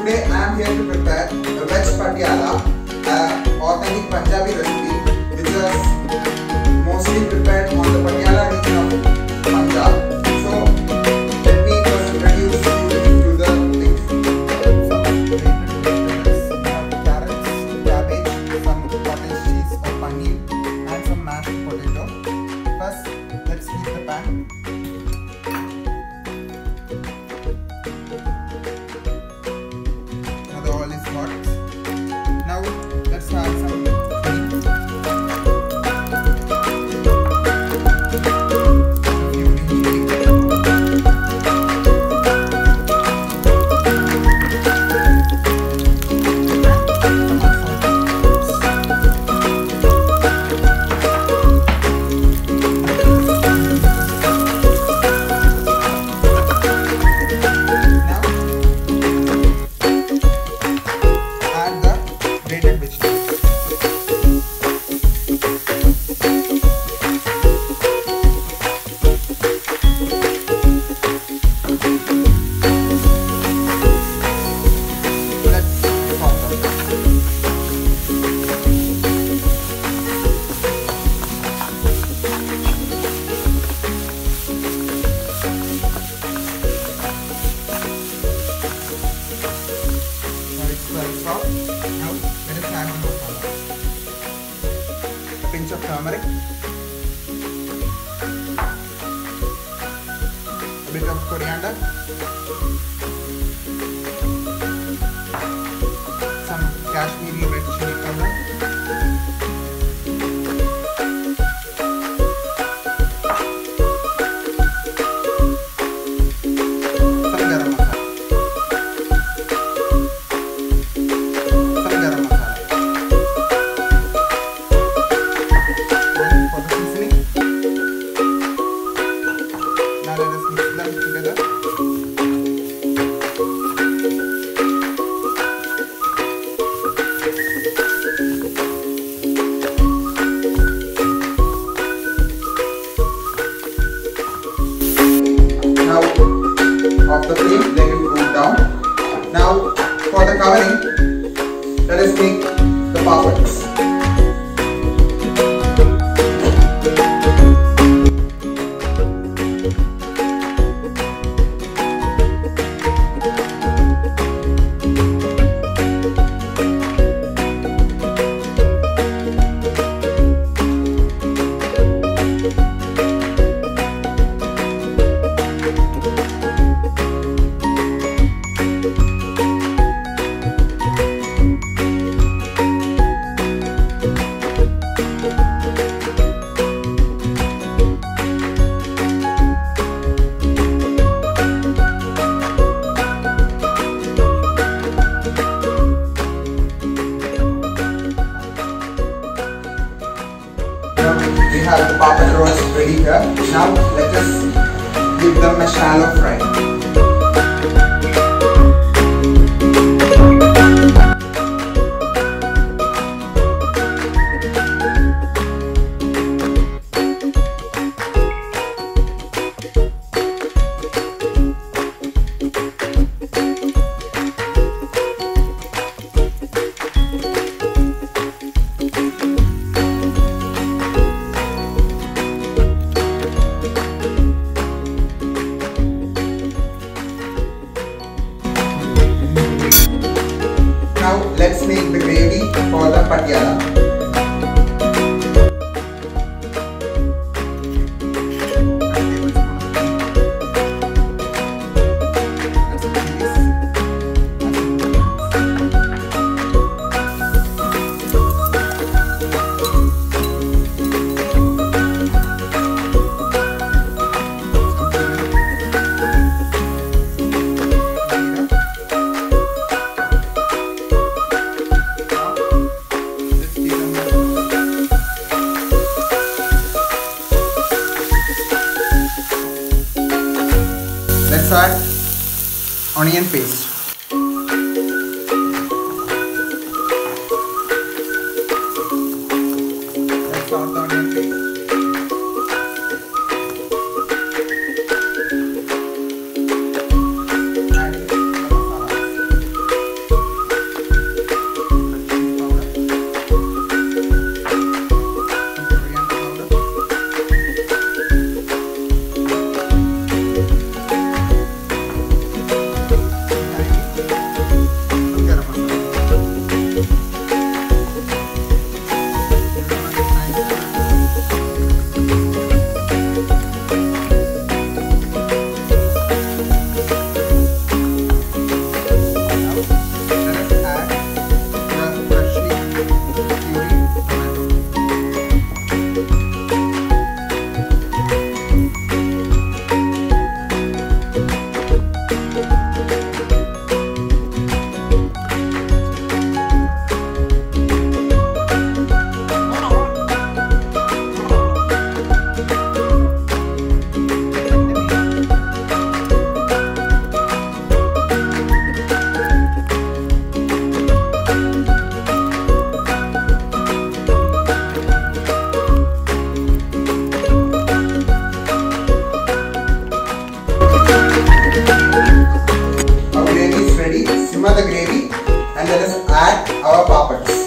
Today I am here to prepare a veg patiala, authentic Punjabi recipe which is mostly prepared on the Patiala region of Punjab. So let me first introduce you to the things. Some carrots, cabbage, some cottage cheese or paneer, and some mashed potato. First, let's heat the pan. Now the oil is hot. Now let's add some ghee. Now let us add the masala. A pinch of turmeric, a bit of coriander, some Kashmiri red chili powder, some garam masala. Now let us mix them together. Now off the flame, let it cool down. Now for the covering, let us make the papads. We have the papad rolls ready here. Now let us give them a shallow fry. Now let's make the gravy for the patiala. Let's add onion paste. Let's add the onion paste. Adding the masala. simmer the gravy and let us add our papads.